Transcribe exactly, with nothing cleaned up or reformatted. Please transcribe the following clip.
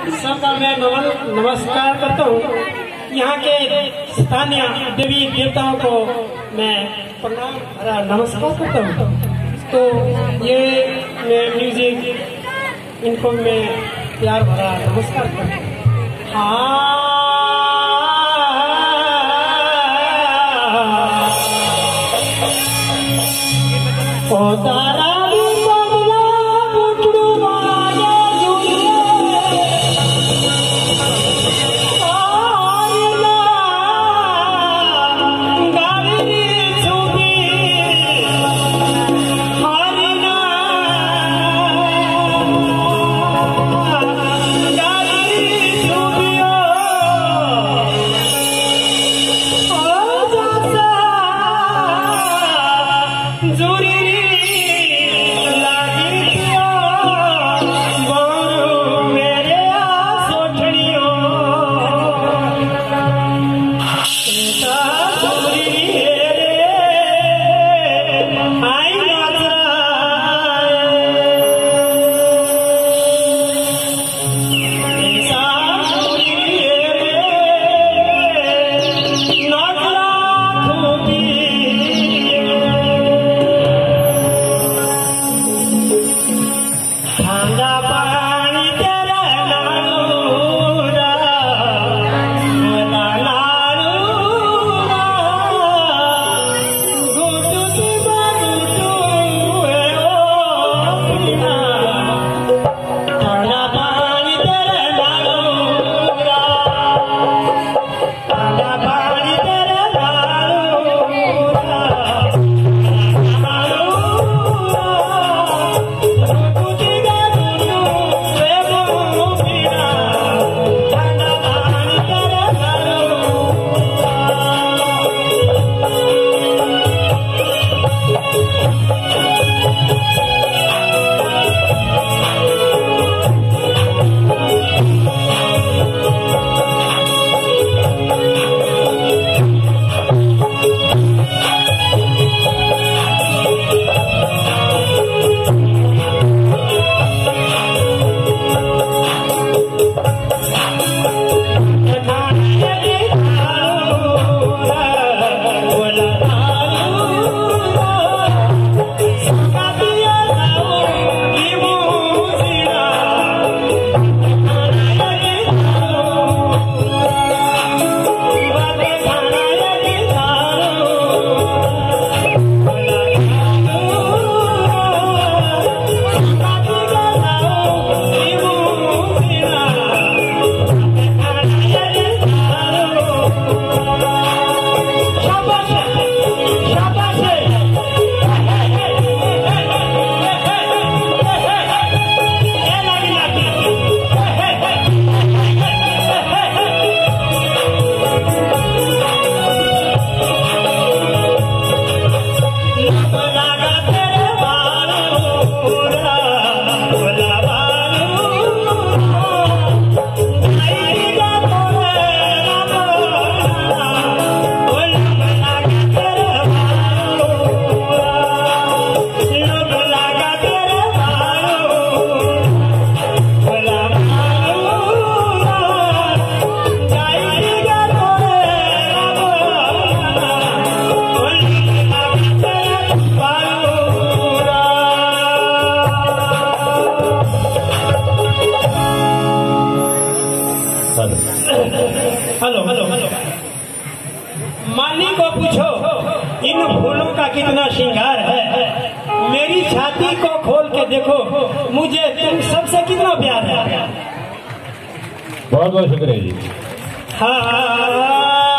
सबका मैं नमन नमस्कार करता हूँ। यहाँ के स्थानीय देवी देवताओं को मैं प्रणाम भरा नमस्कार करता हूँ। तो ये मैं म्यूजिक इनको मैं प्यार भरा नमस्कार करता हूँ। हाँ तारा हेलो हेलो हेलो माली को पूछो इन फूलों का कितना श्रृंगार है। मेरी छाती को खोल के देखो, मुझे तुम सबसे कितना प्यार है। बहुत बहुत शुक्रिया जी। हाँ